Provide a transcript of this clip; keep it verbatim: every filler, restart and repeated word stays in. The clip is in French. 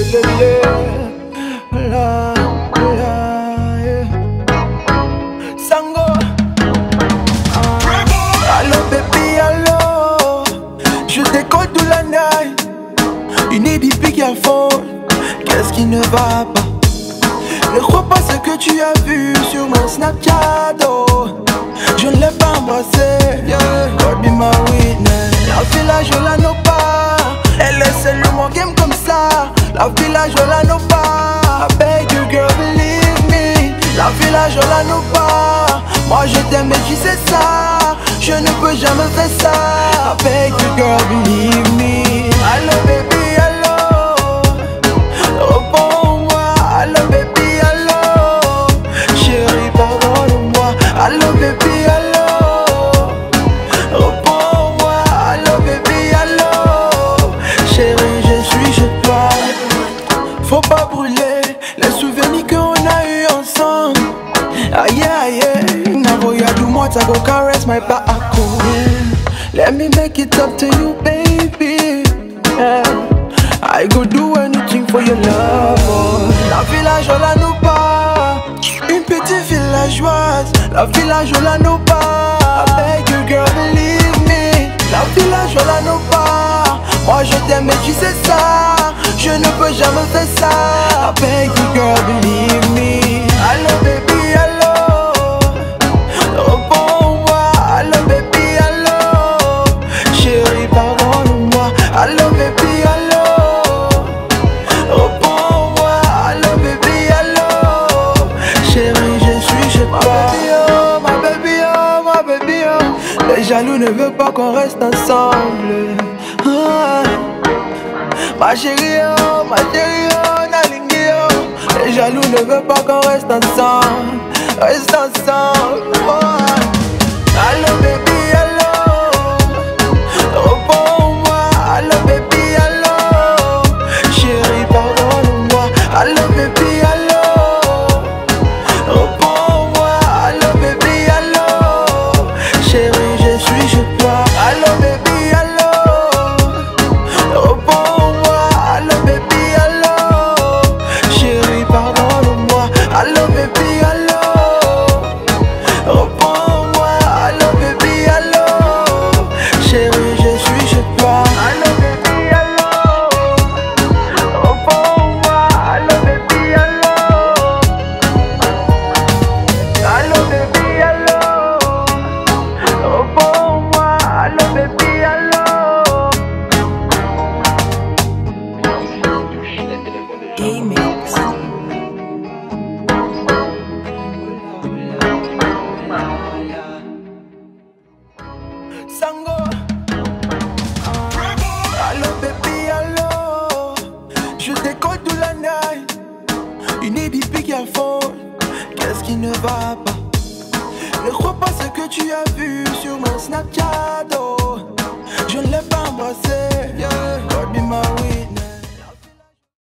la, la, yeah. Sango. Allo baby, allo. Je t'écoute toute la night. Une E D I pique à fond. Qu'est-ce qui ne va pas? Ne crois pas ce que tu as vu sur mon Snapchat, oh. Je ne l'ai pas embrassé, yeah. God be my witness. La village je la know pas. Elle est seulement game comme ça. La village je la know pas. I beg you girl believe me. La village je la know pas. Moi je t'aime et tu sais ça. Je ne peux jamais faire ça. I beg you girl believe me. Allo baby allo. Réponds-moi. Allo baby allo. Chérie pardonne-moi. Allo baby allo. Réponds-moi. Allo baby allo. Chérie je suis chez toi. Faut pas brûler les souvenirs qu'on a eu ensemble. Aïe aïe aïe. Now you do more to go caress my back. Let me make it up to you baby, yeah. I go do anything for your love, oh. La village on la know pas. Une petite villageoise. La village on la know pas. I beg you girl believe me. La village on la know pas. Moi je t'aime et tu sais ça. Je ne peux jamais faire ça. I beg you girl believe me. Allo baby allo. Réponds-moi. Allo baby allo. Chérie pardonne-moi. Allo baby allo. Réponds-moi. Allo baby allo. Chérie je suis chez toi. Ma baby oh, ma baby oh. Les jaloux ne veulent pas qu'on reste ensemble, ah. Ma chérie oh, ma chérie oh, nalingi oh. Les jaloux ne veulent pas qu'on reste ensemble. Reste ensemble, oh. Allo baby allo. Réponds-moi. Allo baby allo. Chérie pardonne-moi. Allo baby allo. Réponds-moi. Allo baby allo. Chérie je suis chez toi. Allo baby allo. Réponds-moi. Allo baby allo. Chérie pardonne-moi. Allo baby allo. Réponds-moi. Allo baby allo. Chérie je suis chez toi. Allo baby allo. Réponds-moi. Allo baby allo. Allo baby allo. Réponds-moi. Allo baby allo. E-mix. Sango. Allo baby allo. Je t'écoute toute la night. Une E D I pique à fond. Qu'est-ce qui ne va pas? Ne crois pas ce que tu as vu sur mon Snapchat, oh. Je ne l'ai pas embrassé, yeah. God be my witness.